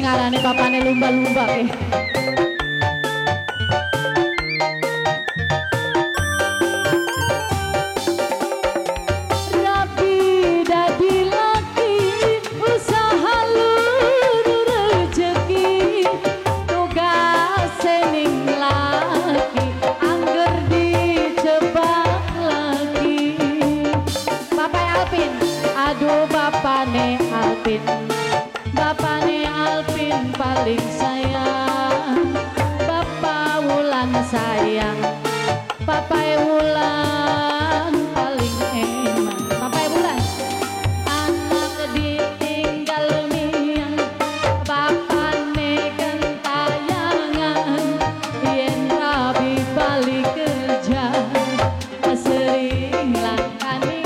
ngarani papane lumba-lumba ke. Aduh bapane Alpin, bapane Alpin paling sayang, Bapak Wulan sayang, Bapak Wulan paling eman. Bapak Wulan, anak ditinggal miang, bapane gentayangan, yen rabi balik kerja, sering langkani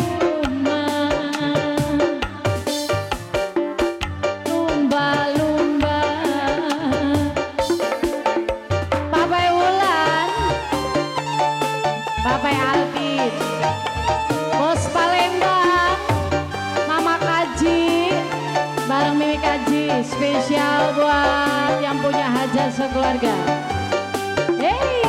Bapak Alpin, Bos Palembang, Mama Kaji, bareng Mimi Kaji, spesial buat yang punya hajat sekeluarga. Hey.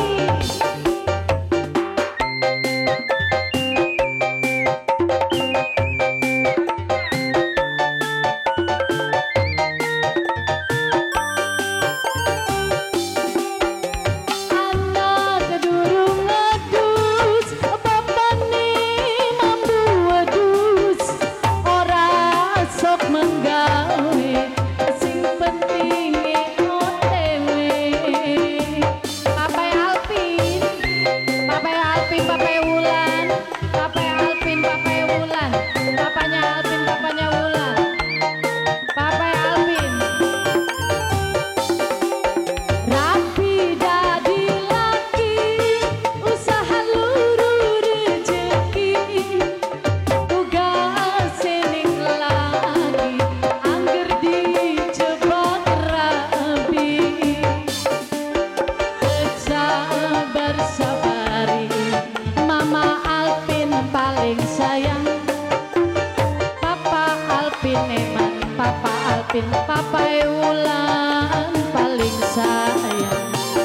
Papa Wulan paling sayang,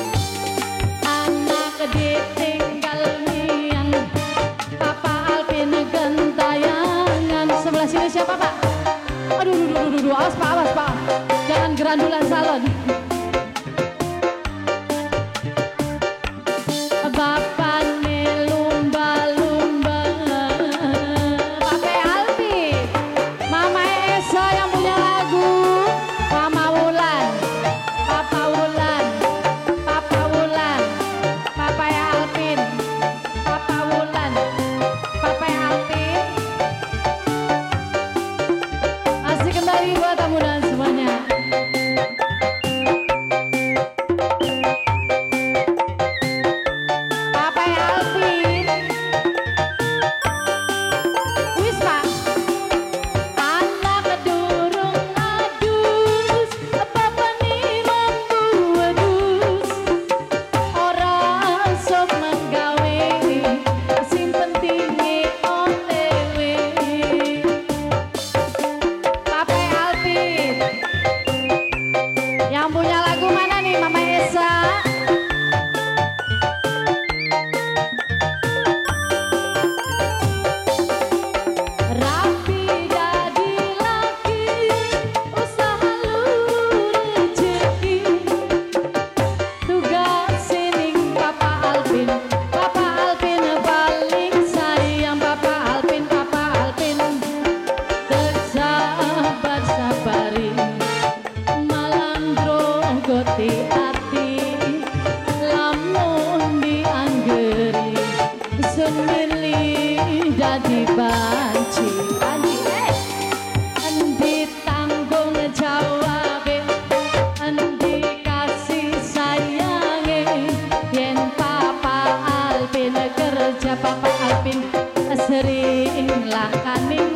anak ditinggal miang, Papa Alpin gentayangan. Sebelah sini siapa Pak? Aduh, awas Pak, jangan gerandulan salon. Buat tamu dan semuanya. Dadi banci endi tanggung jawabe, endi kasih sayange, yen Papa Alpin kerja Papa Alpin sering langkaning